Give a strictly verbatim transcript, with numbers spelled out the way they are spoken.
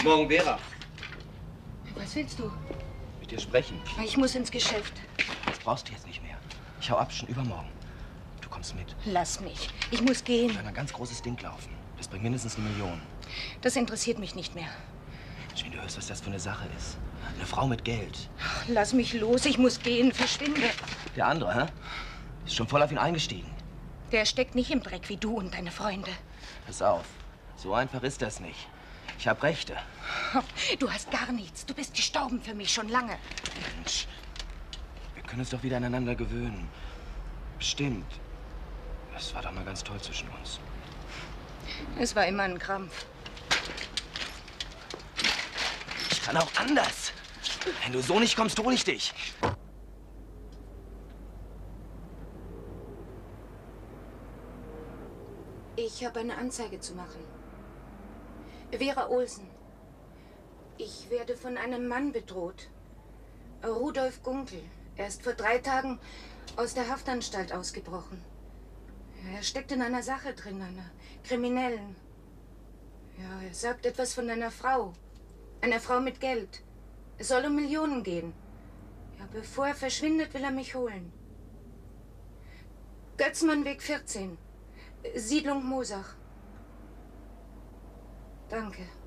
Morgen, Vera. Was willst du? Mit dir sprechen. Ich muss ins Geschäft. Das brauchst du jetzt nicht mehr. Ich hau ab, schon übermorgen. Du kommst mit. Lass mich. Ich muss gehen. Ich will ein ganz großes Ding laufen. Das bringt mindestens eine Million. Das interessiert mich nicht mehr. Wenn du hörst, was das für eine Sache ist. Eine Frau mit Geld. Ach, lass mich los. Ich muss gehen. Verschwinde. Der andere, hä? Ist schon voll auf ihn eingestiegen. Der steckt nicht im Dreck wie du und deine Freunde. Pass auf. So einfach ist das nicht. Ich hab Rechte. Du hast gar nichts. Du bist gestorben für mich schon lange. Mensch, wir können uns doch wieder aneinander gewöhnen. Bestimmt. Das war doch mal ganz toll zwischen uns. Es war immer ein Krampf. Ich kann auch anders. Wenn du so nicht kommst, hol ich dich. Ich habe eine Anzeige zu machen. Vera Olsen. Ich werde von einem Mann bedroht. Rudolf Gunkel. Er ist vor drei Tagen aus der Haftanstalt ausgebrochen. Er steckt in einer Sache drin, einer kriminellen. Ja, er sagt etwas von einer Frau. Einer Frau mit Geld. Es soll um Millionen gehen. Ja, bevor er verschwindet, will er mich holen. Götzmannweg vierzehn. Siedlung Mosach. Danke.